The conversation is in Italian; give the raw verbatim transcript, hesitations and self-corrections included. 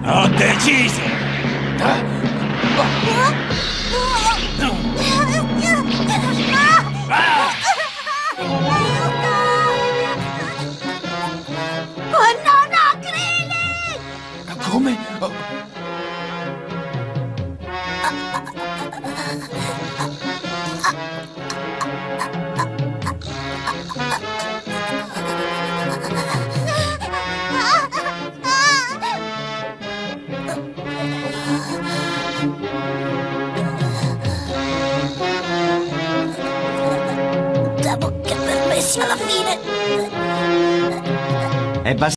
Ho deciso! Oh no, no, Krillin! Come? Oh. Siamo che permessi alla fine. È